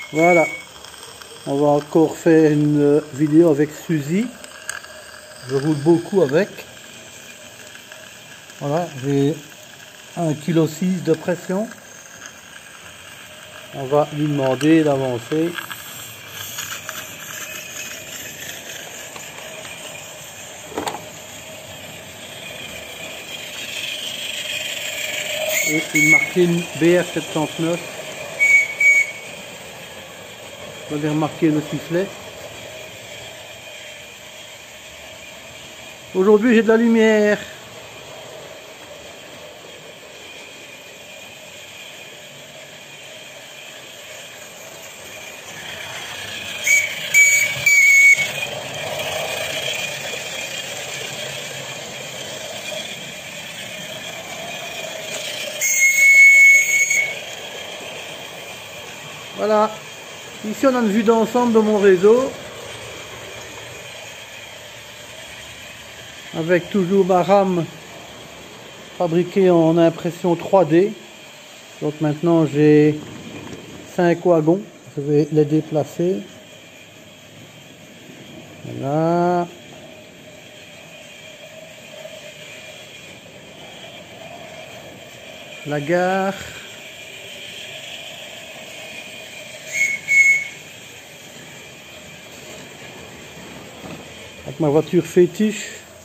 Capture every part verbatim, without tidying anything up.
Voilà, on va encore faire une vidéo avec Suzy. Je roule beaucoup avec. Voilà, j'ai un virgule six kilos de pression. On va lui demander d'avancer. Et une Martin B R soixante-dix-neuf. Vous allez remarquer le sifflet. Aujourd'hui j'ai de la lumière. Voilà, ici on a une vue d'ensemble de mon réseau, avec toujours ma rame fabriquée en impression trois D. Donc maintenant j'ai cinq wagons, je vais les déplacer. Voilà. La gare. Avec ma voiture fétiche.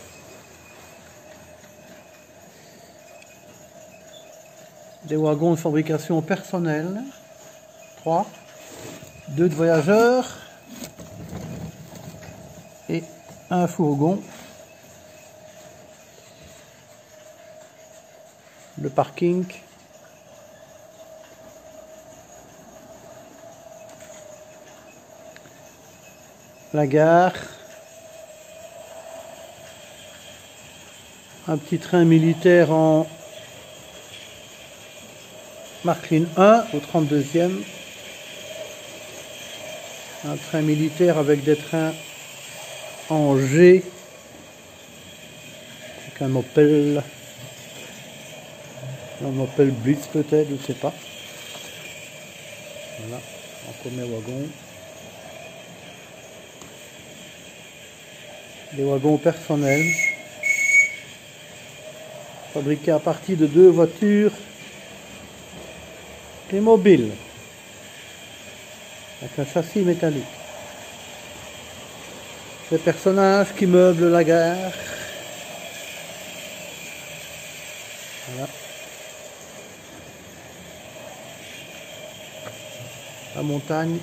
Des wagons de fabrication personnelle. trois. Deux de voyageurs. Et un fourgon. Le parking. La gare. Un petit train militaire en Marklin un au trente-deuxième. Un train militaire avec des trains en G. Avec un Opel. Un Opel Blitz peut-être, je ne sais pas. Voilà, encore mes wagons. Des wagons personnels. Fabriqué à partir de deux voitures et mobiles avec un châssis métallique. Des personnages qui meublent la gare. Voilà. La montagne.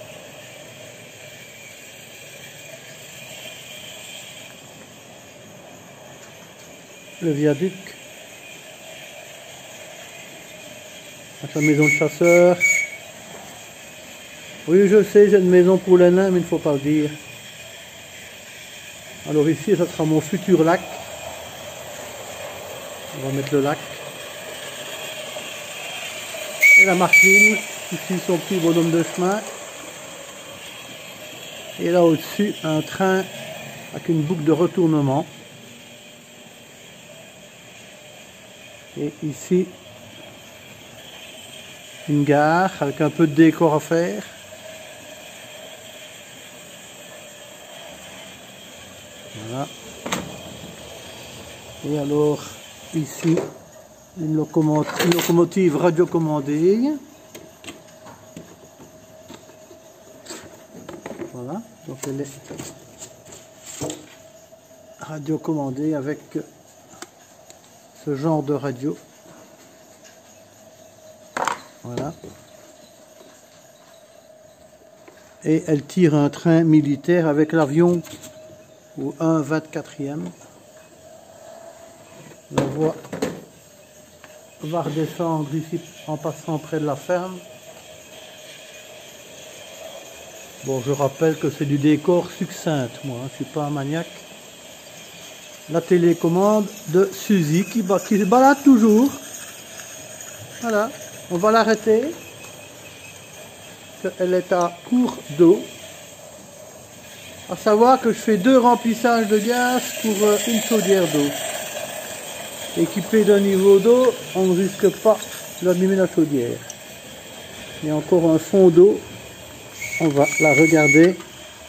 Le viaduc. Avec la maison de chasseur. Oui, je sais, j'ai une maison pour les nains, mais il ne faut pas le dire. Alors ici, ça sera mon futur lac. On va mettre le lac. Et la Martine, ici son petit bonhomme de chemin. Et là au-dessus, un train avec une boucle de retournement. Et ici, une gare avec un peu de décor à faire. Voilà. Et alors, ici, une locomotive, une locomotive radiocommandée. Voilà, donc elle est radiocommandée avec ce genre de radio. Voilà. Et elle tire un train militaire avec l'avion ou un vingt-quatrième. La voie va redescendre ici en passant près de la ferme. Bon, je rappelle que c'est du décor succinct, moi, hein, je suis pas un maniaque. La télécommande de Suzy qui, qui se balade toujours. Voilà, on va l'arrêter. Elle est à court d'eau. À savoir que je fais deux remplissages de gaz pour une chaudière d'eau. Équipé d'un niveau d'eau, on ne risque pas d'abîmer la chaudière. Il y a encore un fond d'eau On va la regarder.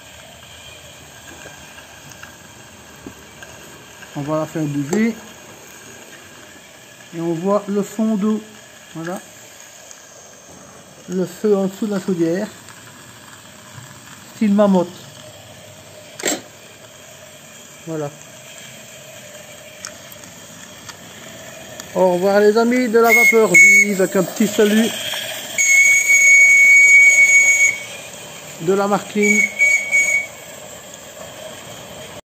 On va la faire bouger. Et on voit le fond d'eau. Voilà. Le feu en dessous de la chaudière. Style marmotte. Voilà. Au revoir les amis de la vapeur vive, avec un petit salut de la Markline.